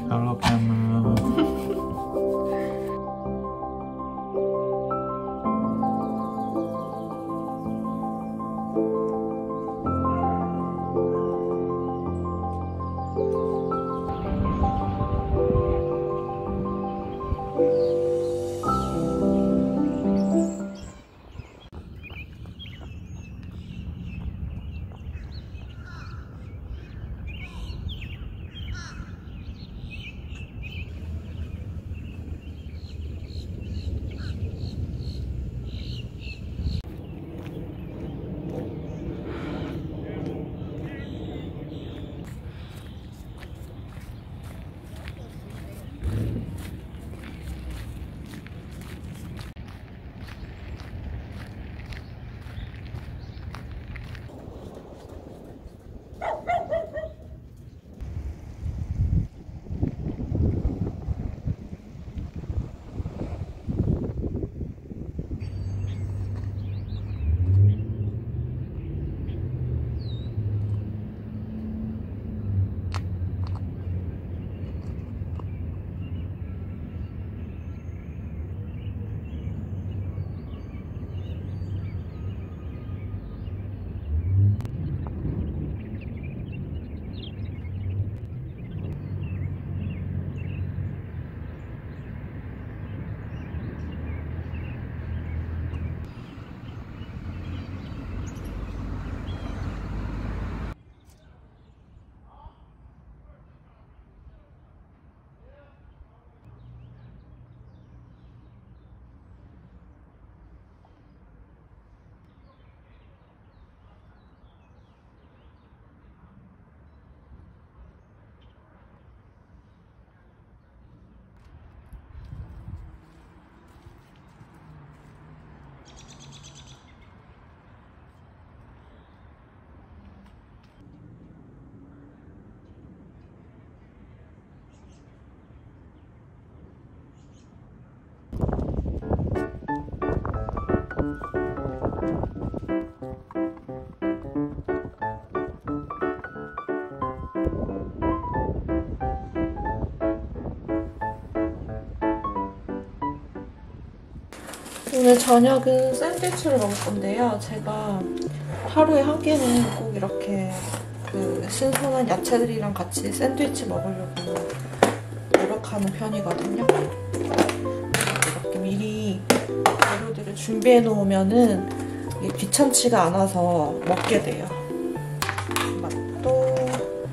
알로카마. 오늘 저녁은 샌드위치를 먹을 건데요. 제가 하루에 한 끼는 꼭 이렇게 그 신선한 야채들이랑 같이 샌드위치 먹으려고 노력하는 편이거든요. 이렇게 미리 재료들을 준비해 놓으면은 이게 귀찮지가 않아서 먹게 돼요. 맛도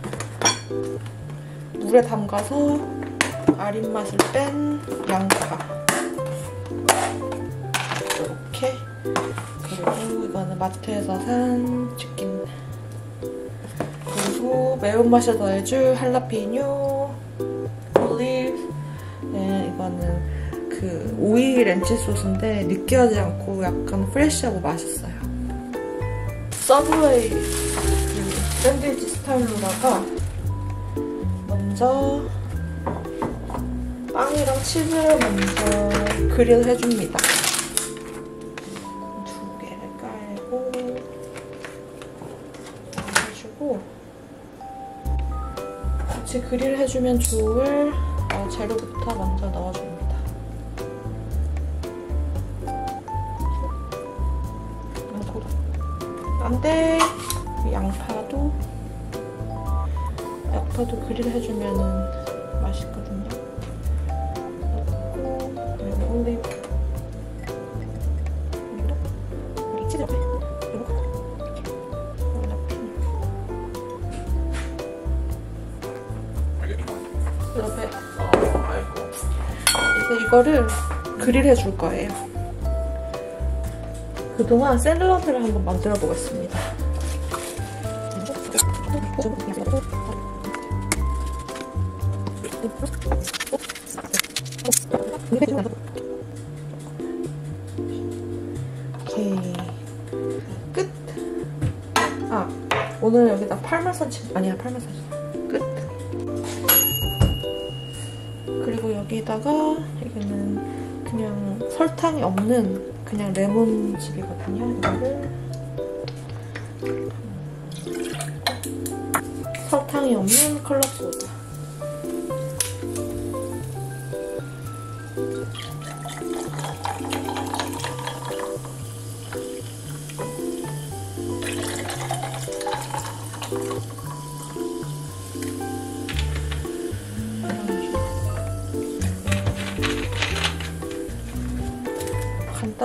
물에 담가서 아린 맛을 뺀 양파. 이렇게. 그리고 이거는 마트에서 산 치킨. 그리고 매운맛을 더해줄 할라피뇨, 올리브. 네, 이거는 그 오이 렌치 소스인데 느끼하지 않고 약간 프레쉬하고 맛있어요. 서브웨이 그 샌드위치 스타일로다가 먼저 빵이랑 치즈를 먼저 그릴 해줍니다. 두 개를 깔고 해주고 같이 그릴 해주면 좋을 재료부터 먼저 넣어줍니다. 안돼! 양파도 그릴 해주면 맛있거든요. 그리고 올리브, 그리고 치즈 옆에, 그리고 옆에 이제 이거를 그릴 해줄 거예요. 그동안 샐러드를 한번 만들어 보겠습니다. 오케이. 끝! 아, 오늘 여기다 파마산 치즈, 아니야, 파마산 치즈. 끝! 그리고 여기다가 이거는 그냥 설탕이 없는 그냥 레몬즙이거든요. 이거를 설탕이 없는 컬러 소다.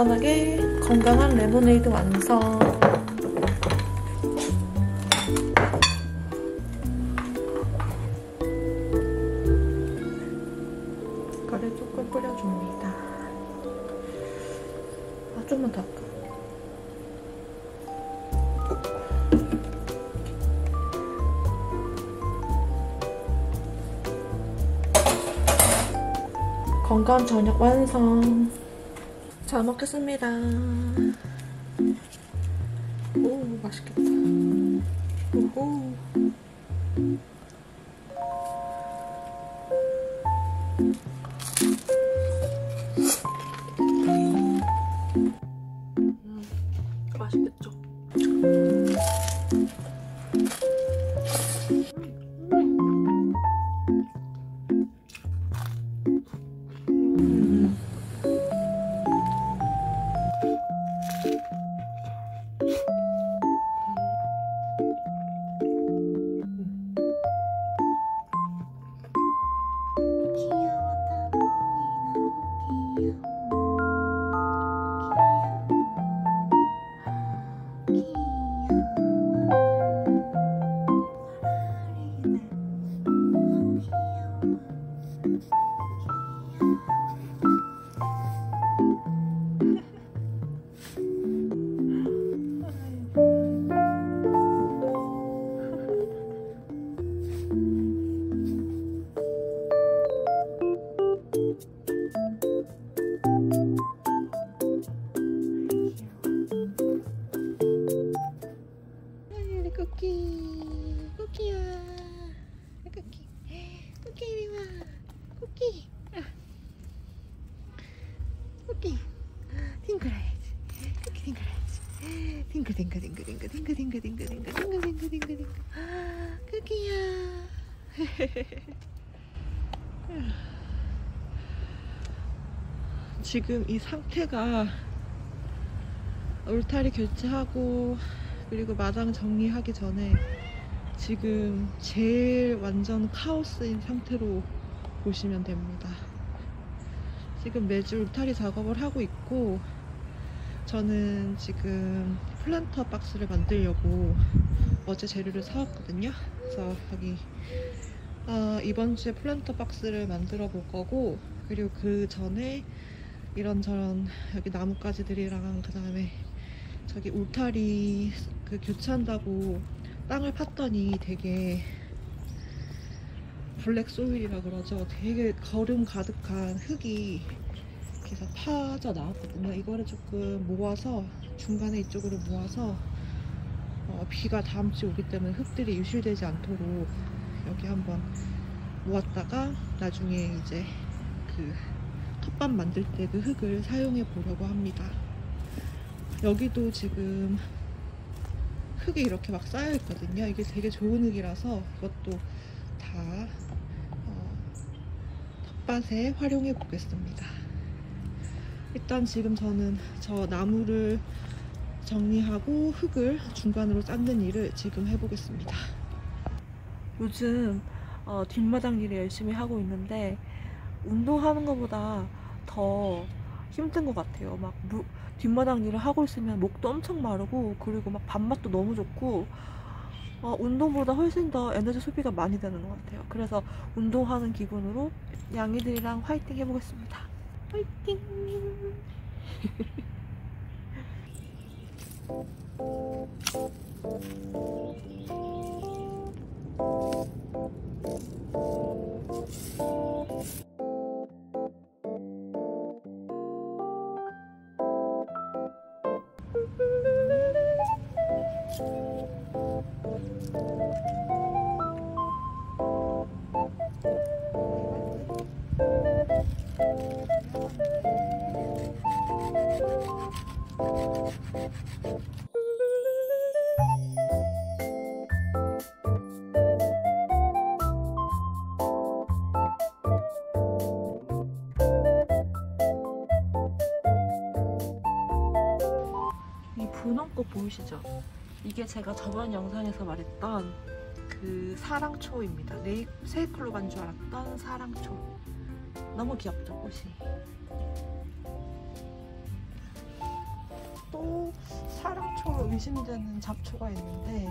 간단하게 건강한 레모네이드 완성. 이거를 조금 뿌려줍니다. 좀만 더 할까? 건강한 저녁 완성. 잘 먹겠습니다. 오, 맛있겠다. 오호. 맛있겠죠? 쿠키야. 쿠키 이리 와. 쿠키. 쿠키. 팅글해야지. 쿠키 팅글해야지. 팅글. 쿠키야. 지금 이 상태가 울타리 교체하고 그리고 마당 정리하기 전에 지금 제일 완전 카오스인 상태로 보시면 됩니다. 지금 매주 울타리 작업을 하고 있고, 저는 지금 플랜터 박스를 만들려고 어제 재료를 사왔거든요. 그래서 여기 이번 주에 플랜터 박스를 만들어 볼 거고, 그리고 그 전에 이런저런 여기 나뭇가지들이랑 그 다음에 저기 울타리 그 교체한다고 땅을 팠더니 되게 블랙 소일이라 그러죠. 되게 거름 가득한 흙이 이렇게 파져 나왔거든요. 이거를 조금 모아서 중간에 이쪽으로 모아서 비가 다음 주에 오기 때문에 흙들이 유실되지 않도록 여기 한번 모았다가 나중에 이제 그 텃밭 만들 때 그 흙을 사용해 보려고 합니다. 여기도 지금 흙이 이렇게 막 쌓여 있거든요. 이게 되게 좋은 흙이라서 이것도 다 텃밭에 활용해 보겠습니다. 일단 지금 저는 저 나무를 정리하고 흙을 중간으로 쌓는 일을 지금 해보겠습니다. 요즘 뒷마당 일을 열심히 하고 있는데 운동하는 것보다 더 힘든 것 같아요. 막 뒷마당 일을 하고 있으면 목도 엄청 마르고, 그리고 막 밥맛도 너무 좋고, 운동보다 훨씬 더 에너지 소비가 많이 되는 것 같아요. 그래서 운동하는 기분으로 양이들이랑 화이팅 해보겠습니다. 화이팅! 이 분홍꽃 보이시죠? 이게 제가 저번 영상에서 말했던 그 사랑초입니다. 세이클로 간 줄 알았던 사랑초. 너무 귀엽죠, 꽃이? 또 사랑초 의심되는 잡초가 있는데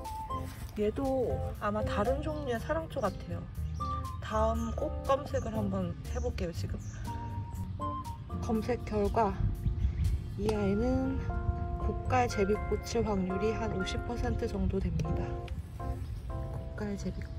얘도 아마 다른 종류의 사랑초 같아요. 다음 꽃 검색을 한번 해볼게요. 지금 검색 결과 이 아이는 고깔 제비꽃일 확률이 한 50% 정도 됩니다. 고깔 제비꽃.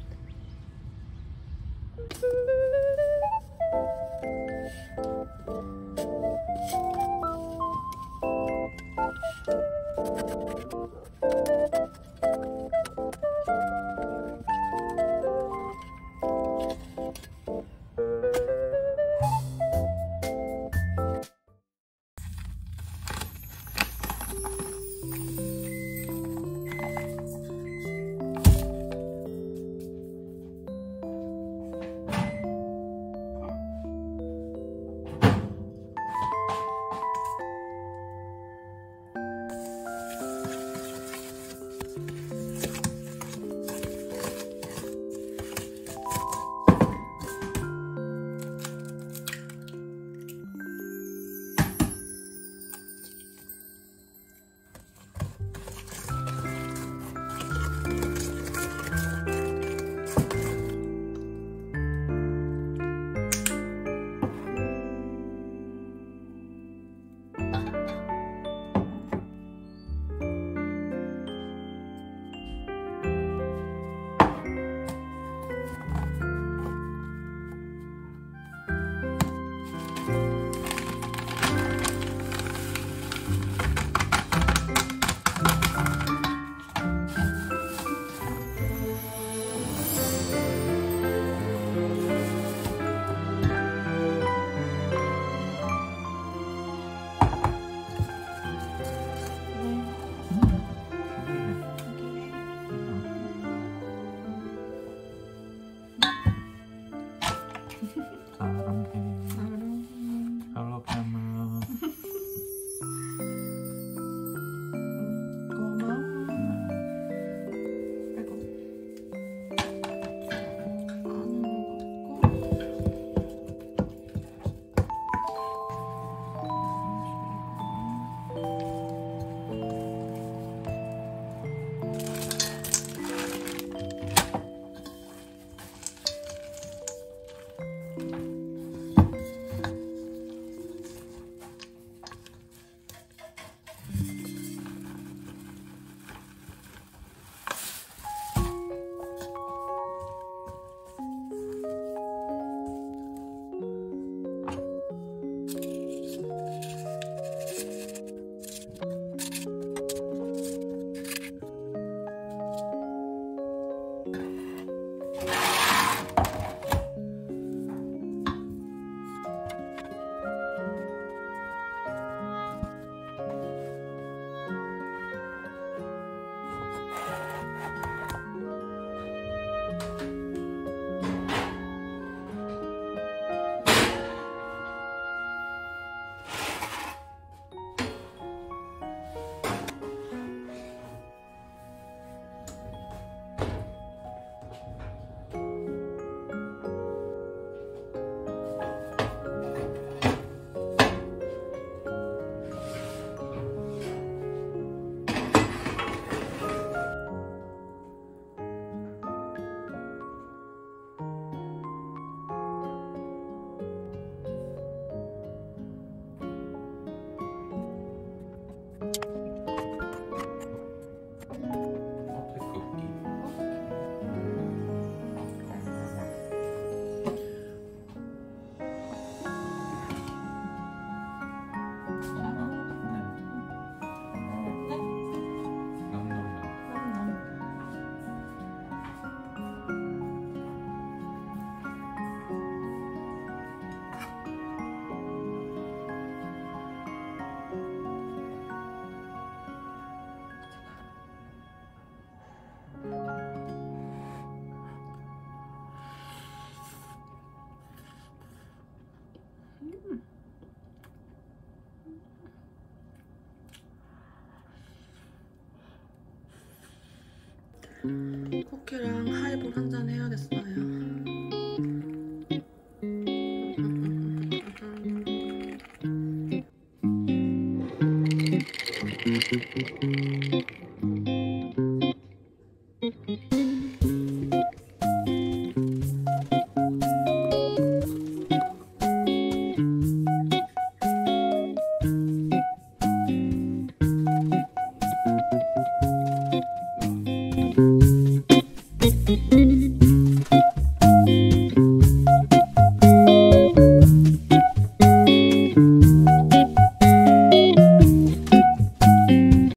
쿠키랑 하이볼 한잔 해야겠어요.